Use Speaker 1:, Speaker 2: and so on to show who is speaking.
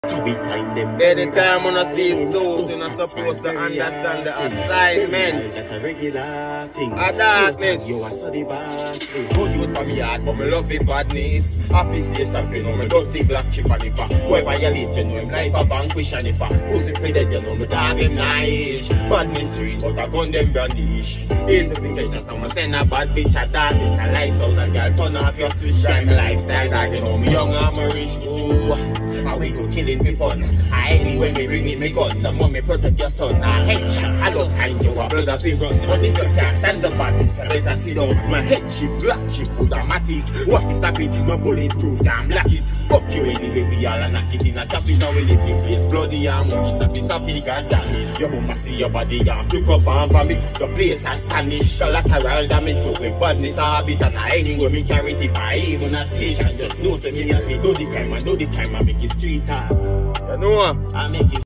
Speaker 1: Anytime when I see souls, you're not supposed to understand the assignment.
Speaker 2: That's a regular thing.
Speaker 1: A darkness.
Speaker 2: You are so the boss.
Speaker 1: Good youth for me heart, but me love the badness. Happy stay stuck, you know me dusty black chip and if whoever you lead, you know him like a vanquish and if who's the dead, you know me dog him nice. Badness sweet, but I gun them brandish. Easy to get just someone send a bad bitch a darkness and lights out and girl turn off your switch. Drive me lifestyle dog, you know me young and me rich. Ooh, how we go killing me fun. I when me bring in me gun, the moment protect your son. I hate shot, I don't kind you a blood of him run. But if you can't stand the badness, I better sit down. My head chip, black chip, automatic. What is a bit, no bulletproof, damn black it. Fuck you anyway, we all a knock it in a traffic. Now we live in place, bloody arm, monkey, sappy, god damn it. Your mama see your body, arm, took up and vomit. The place has Spanish, collateral damage. So with badness, a habit, and anyway, me carry it if I even a station. Just know, say me, I do the crime, I make it street talk. You know,
Speaker 2: I make it